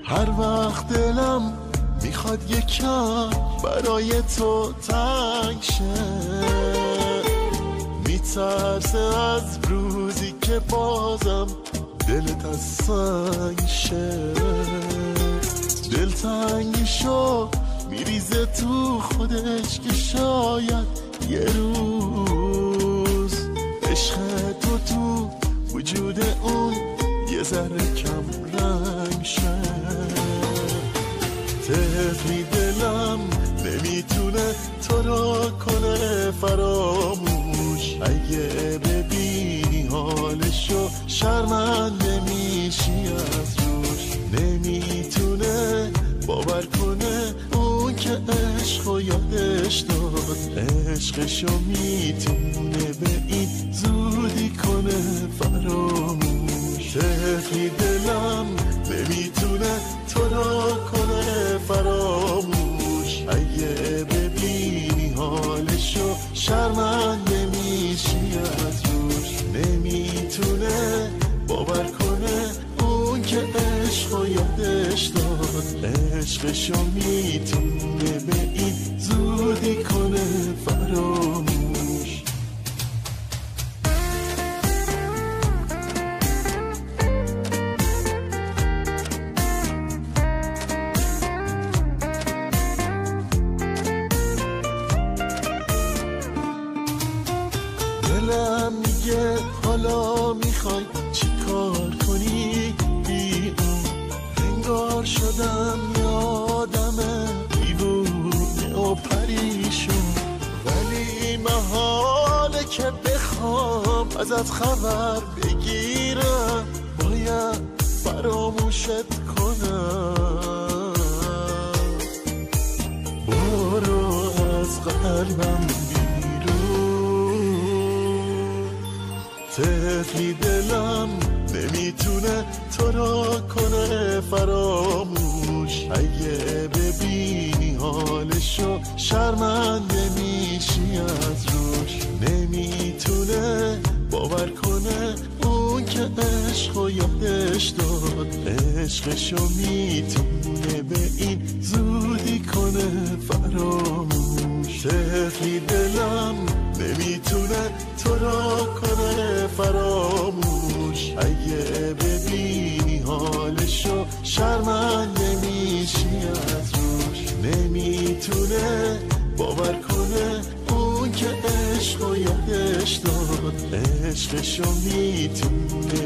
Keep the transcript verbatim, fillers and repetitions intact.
هر وقت دلم میخواد یکم برای تو تنگ شه، میترسه از روزی که بازم دلت از سنگ شه. دلتنگیشو میریزه تو خودش که شاید یه روز عشق تو تو وجود اون یه ذره کم رنگ شه. طفلی دلم نمیتونه تو را کنه فراموش، اگه ببینی حالشو شرمنده میشی از روش. نمیتونه باور کنه اون که عشقو یادش داد، عشقشو میتونه به این زودی کنه فراموش. طفلی دلم نمیتونه تو را کنه فراموش، اگه ببینی حالشو شرمنده میشی از روش. نمیتونه باور کنه اون که عشقو یادش داد، عشقشو میتونه به این زودی کنه فراموش. دلم میگه حالا میخوای چی کار کنی بی اون، انگار شدم یادم دیوونه و پریشون. ولی محاله که بخوام ازت خبر بگیرم، باید فراموشت کنم. برو از قلبم طفلی دلم نمیتونه تو را کنه فراموش، اگه ببینی حالشو شرمنده میشی از روش. نمیتونه باور کنه اون که عشقو یادش داد، عشقشو میتونه به این زودی کنه فراموش. طفلی دلم نمیتونه تو را کنه فراموش، اگه ببینی حالشو شرمنده میشی از روش. نمیتونه باور کنه اون که عشقو یادش داد، عشقشو میتونه